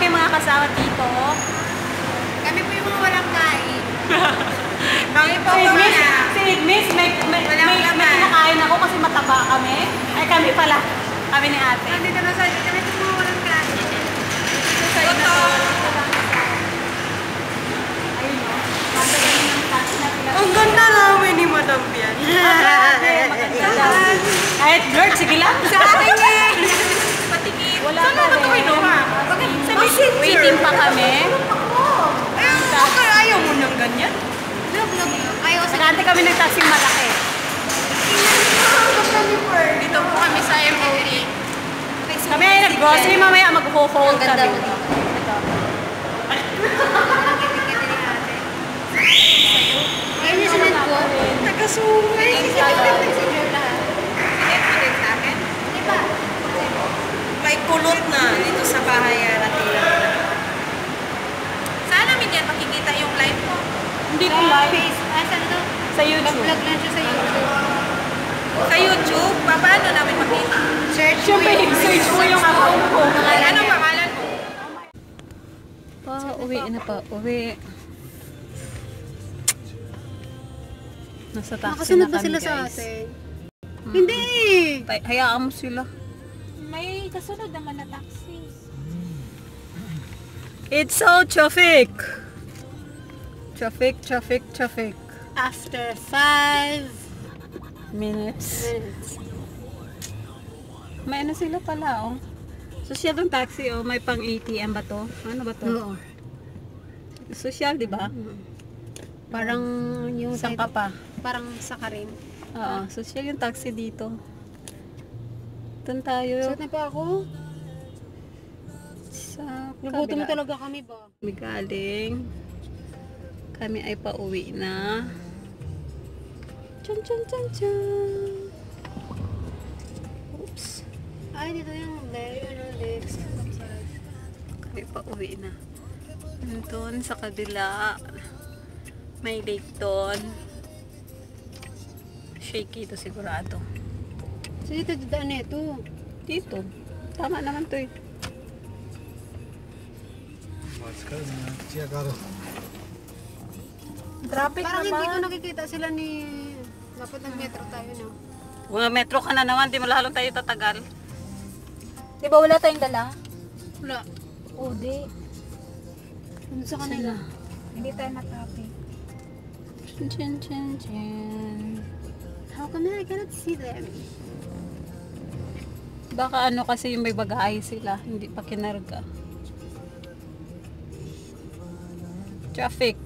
aming mga kasama dito. Kami po yung mga walang kain. Kami po si Miss, may kinakain ako kasi mataba kami. Ay kami pala. Kami ni ate. Nandito na sa kami po mga walang kain. Ito. Ayun o. Ang ganda namin ni Madam Pian. Kahit George, sige lang. Sa akin eh. Patingin. Wala na rin. Waiting pa kami. Ayaw mo nang ganyan? Ayaw sa Dati kami nagtaksing malaki. dito po kami sa MOE. Kami ay nag-grocery mamaya mag-hold kami. Ito. Ayun yung sunod ko. Nagkasungay. May kulot na dito sa bahay natin. Saan namin yan makikita yung live mo? Hindi ko live. Saan ito? Sa YouTube. Vlog lang siya sa YouTube. Sa YouTube? Paano namin makita? Search mo yung account ko. Anong pangalan mo? Uwi na pa. Uwi. Nasa taxi Nakasunod na ba kami, sila guys. sa atin? Hindi! Hayaan mo sila. May kasunod naman na taxi. It's so traffic. Traffic. After 5 Minutes. minutes. May ano sila pala, oh. Social ng taxi, oh. May pang ATM ba to? Ano ba to? Oo. Social, di ba? Parang yung Saan ka pa? parang sakarin. Oo, social yung taxi dito. Doon tayo. Saan na pa ako? Sa Nagutom kabila. talaga kami ba? Kami galing. Kami ay pauwi na. Chan. Oops. Ay, dito yung legs. Kami pauwi na. Doon sa kabila. May lake doon. Shaky to sigurado. So dito daan ito. Dito. Tama naman to eh. Traffic Parang hindi ko naman. nakikita sila ni... Dapat nag-metro tayo na. Mga metro ka na naman. Di mo lalong tayo tatagal. Di ba wala tayong dala? Wala. Oo, di. Ano sa kanila? Hindi tayo na-traffic. Chin. How come I cannot see them? Baka ano kasi yung may bagahe sila. Hindi pa kinarga. Traffic.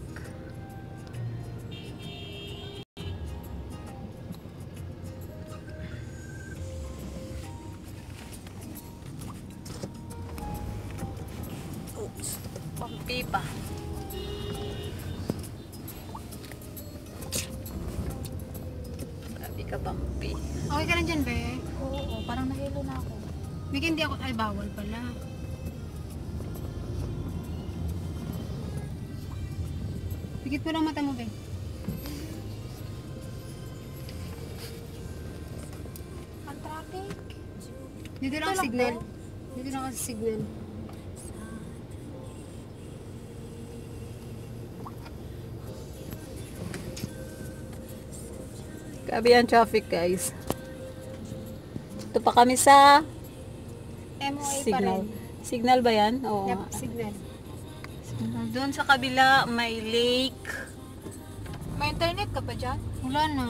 Oops. Pampi pa. Grabe ka, Pampi. Okay ka na dyan, be? Oo, parang nahilo na ako. Bigyan hindi ako... Ay, bawal pala. Bigit mo lang mata mo, be. Ang traffic. Dito lang ang signal. Dito lang ang signal. Grabe ang traffic, guys. Ito pa kami sa MOA pa signal. rin. Signal ba yan? Oo. Yep, signal. Doon sa kabila, may lake. May internet ka pa dyan? Wala na.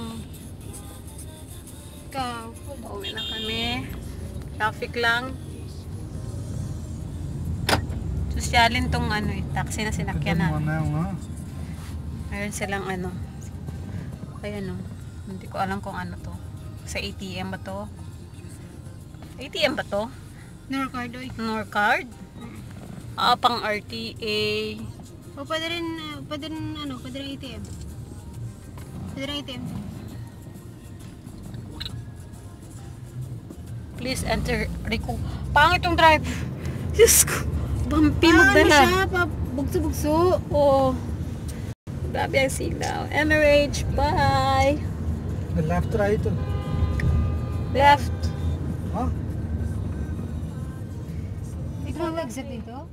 Ikaw. Pauwi na kami. Traffic lang. Sosyalin tong ano eh, taxi na sinakyan na. Mayroon silang ano. Ayan o. Hindi ko alam kung ano to. Sa ATM ba to? ATM ba to? Norcard, oy. Norcard? Pang RTA. O pwede rin ATM. Pwede rin ATM. Please enter Rico. Pangit yung drive. Diyos ko. Bumpy Ano magdala. siya? Bugso-bugso. Oo. Grabe ang signal. MRH. Bye. Left right. Left. Huh? Ikaw mag-exit dito?